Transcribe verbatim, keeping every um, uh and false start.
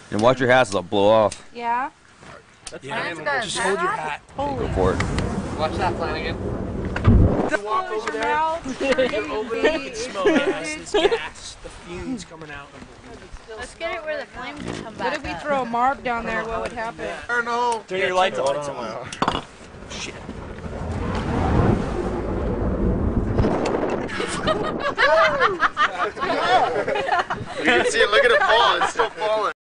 And watch your hats, it'll blow off. Yeah. That's Yeah, fine. just hold your hat. Holy. Go for it. Watch that, Flanagan. You walk over your there, mouth. you open it, you can smell gas. It's gas. The fumes coming out. Let's get it where the flames come back. What if we throw a mark down there? What would happen? Turn the hole. Turn your lights on. Shit. You can see it. Look at it fall. It's still falling.